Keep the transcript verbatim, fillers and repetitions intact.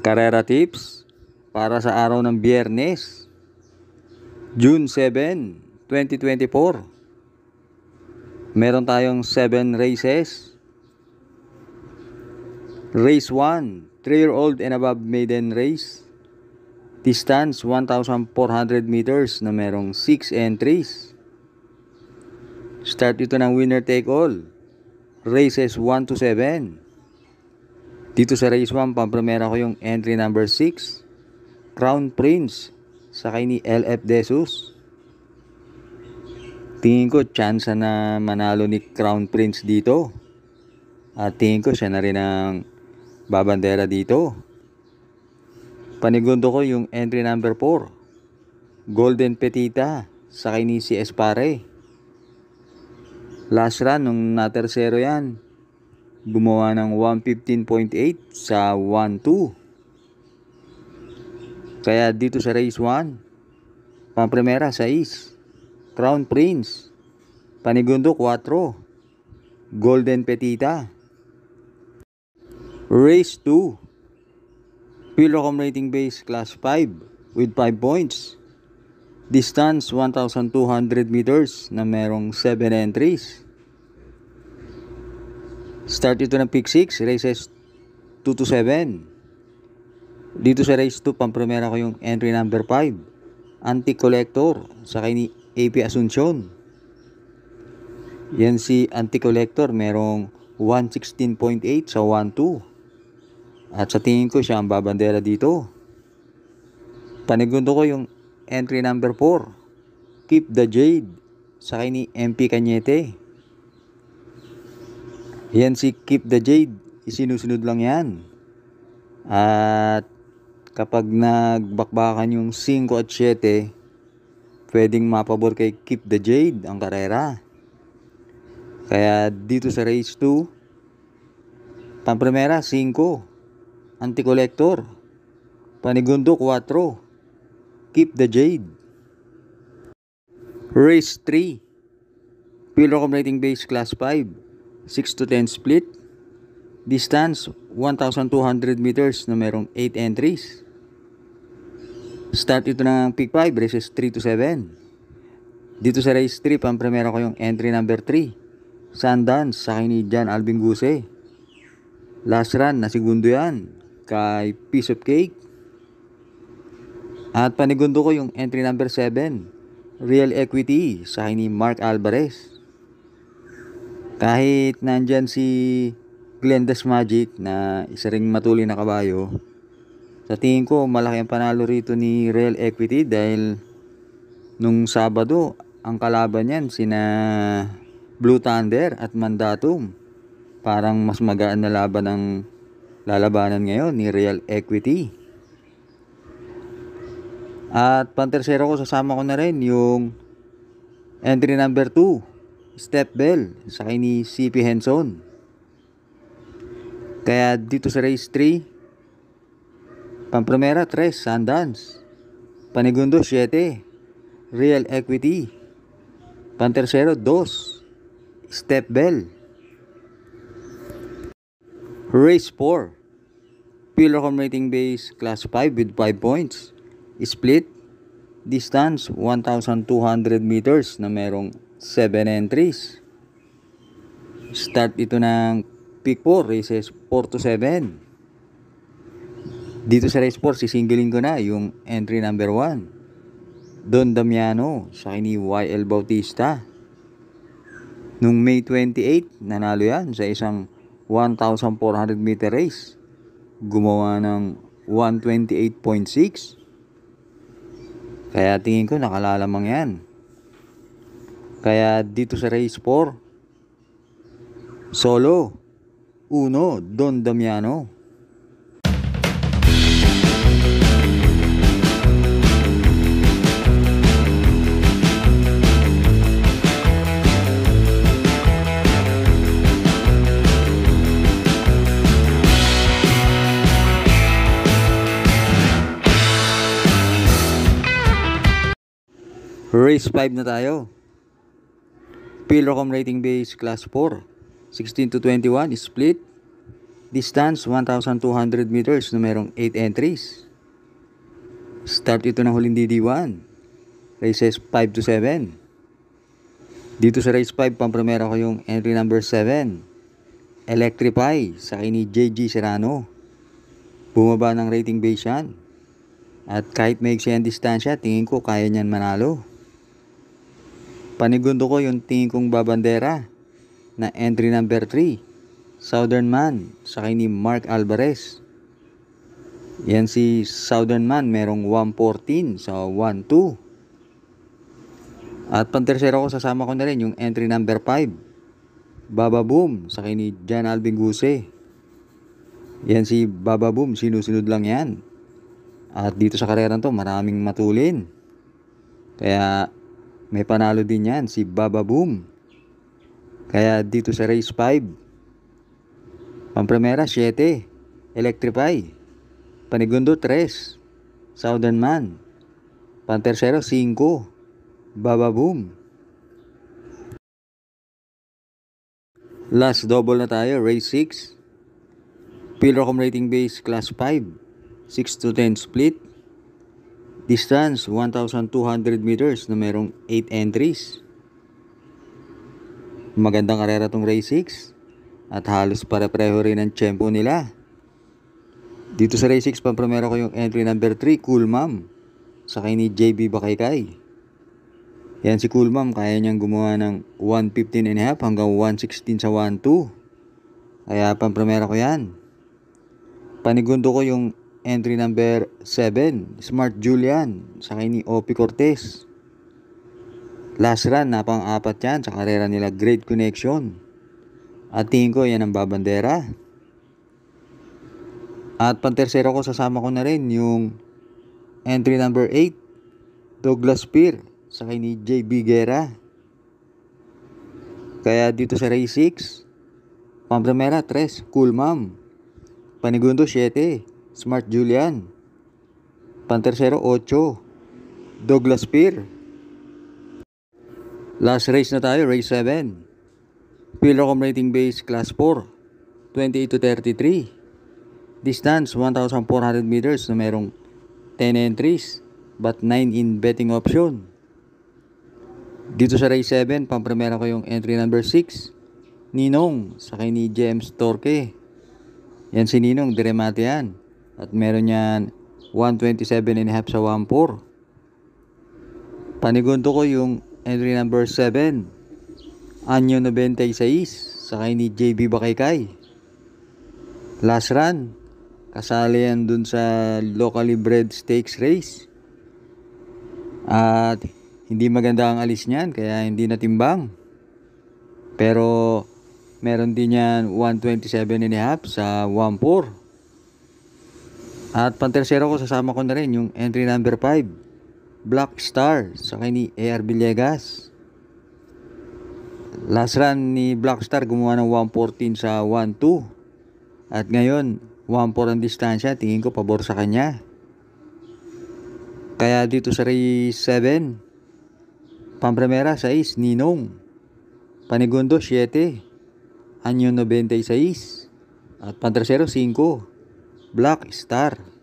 Karera tips para sa araw ng Biyernes, June seven, twenty twenty-four. Meron tayong seven races. Race one, three year old and above maiden race. Distance one thousand four hundred meters na merong six entries. Start ito ng winner take all. Races one to seven. Dito sa race one, pampremera ko yung entry number six, Crown Prince, sakay ni L F Desus. Tingin ko chance na manalo ni Crown Prince dito. At tingin ko siya na rin ang babandera dito. Panigundo ko yung entry number four, Golden Petita, sakay ni si Espare. Last run nung na-tersero yan, gumawa ng one fifteen point eight sa one two. Kaya dito sa race one, pampremera six, Crown Prince. Panigundo four, Golden Petita. Race two, Pilocom rating base class five with five points. Distance one thousand two hundred meters na merong seven entries. Start ito ng pick six, races two to seven. Dito sa race two, pampremera ko yung entry number five, Anti-Collector, sakay ni A P Asuncion. Yan si Anti-Collector, merong one sixteen point eight sa one two. At sa tingin ko siya ang babandera dito. Panigundo ko yung entry number four, Keep the Jade, sakay ni M P Cañete. Yan si Keep the Jade, isinusunod lang yan. At kapag nagbakbakan yung five at seven, pwedeng mapabor kay Keep the Jade ang karera. Kaya dito sa race two, pampremera five, Anti-Collector. Panigundo four, Keep the Jade. Race three, Pilocom rating base class five, six to ten split. Distance one thousand two hundred meters na merong eight entries. Start ito ng pick five, races three to seven. Dito sa race three, pampremera ko yung entry number three, Sundance, sakay ni John Alvin Guse. Last run na segundo yan kay Piece of Cake. At panigundo ko yung entry number seven, Real Equity, sakay ni Mark Alvarez. Kahit nandyan si Glenda's Magic na isa ring matuloy na kabayo, sa tingin ko malaki ang panalo rito ni Real Equity dahil nung Sabado ang kalaban niyan sina Blue Thunder at Mandatum. Parang mas magaan na laban ang lalabanan ngayon ni Real Equity. At pantersero ko, sasama ko na rin yung entry number two, Step Bell, sakay ni C P Henson. Kaya dito sa race three, pampremera three, Sundance. Panigundo seven, Real Equity. Pantersero two, Step Bell. Race four, Pilocom rating base class five with five points. Split. Distance one thousand two hundred meters na merong seven entries. Start ito ng pick four, races four to seven. Dito sa race four, sisingilin ko na yung entry number one, Don Damiano, sakay ni Y L Bautista. Nung May twenty-eighth, nanalo yan sa isang one thousand four hundred meter race. Gumawa ng one twenty-eight point six. Kaya tingin ko nakalalamang yan. Kaya dito sa race four, solo uno, Don Damiano. Race five na tayo. Pilocom rating base class four, sixteen to twenty-one split. Distance one thousand two hundred meters na merong eight entries. Start ito ng huling D D one. Races five to seven. Dito sa race five, pampremera ko yung entry number seven. Electrify sa kay ni J G Serrano. Bumaba ng rating base yan. At kahit may eksena distansya, tingin ko kaya niyan manalo. Panigundo ko yung tingin kong babandera na entry number three. Southern Man sa kay ni Mark Alvarez. Yan si Southern Man, merong one fourteen sa one two. At pantersero ko, sasama ko na rin yung entry number five. Baba Boom sa kay ni John Alvin Guse. Yan si Baba Boom, sinusunod lang yan. At dito sa karerang to, maraming matulin. Kaya may panalo din yan, si Baba Boom. Kaya dito sa race five, pampremera seven, Electrify. Panigundo three, Southern Man. Pantersero five, Baba Boom. Last double na tayo, race six. Pilrocom rating base class five, six to ten split. Distance one thousand two hundred meters na merong eight entries. Magandang karera tong race six at halos pare-pareho rin ang tempo nila. Dito sa race six, pampremera ko yung entry number three, Cool Mom sa kay ni J B Bakaykay. Yan si Cool Mom, kaya niyang gumawa ng one fifteen and a half hanggang one sixteen sa one two. Kaya pampremera ko yan. Panigundo ko yung entry number seven, Smart Julian sa kay ni O P Cortez. Last run, napang-apat yan sa karera nila, Great Connection. At tingin ko yan ang babandera. At pantersero ko, sasama ko na rin yung entry number eight, Douglas Spear sa kay ni J B Guerra. Kaya dito sa race six, pampremera three, Cool Mom. Panigundo seven, Smart Julian. Pantersero eight, Douglas Spear. Last race na tayo, race seven. Pilrocom rating base class four, twenty-eight to thirty-three. Distance one thousand four hundred meters na merong ten entries but nine in betting option. Dito sa race seven, pampremera ko yung entry number six, Ninong sa kay ni James Torque. Yan si Ninong, diremate yan. At meron yan one twenty-seven and a half sa one four. Panigundo ko yung entry number seven, Anyo ninety-six sa kay ni J B Bakaykay. Last run, kasali yan dun sa locally bred stakes race. At hindi maganda ang alis niyan, kaya hindi natimbang. Pero meron din yan one twenty-seven and a half sa one four. At pantersero ko, sasama ko na rin yung entry number five, Black Star sa kay ni A R Villegas. Last run ni Black Star, gumawa ng one fourteen sa one two. At ngayon, one four ang distansya, tingin ko pabor sa kanya. Kaya dito sa race seven, pampremera six, Ninong. Panigundo seven, Anyo ninety-six. At pantersero five, Black Star.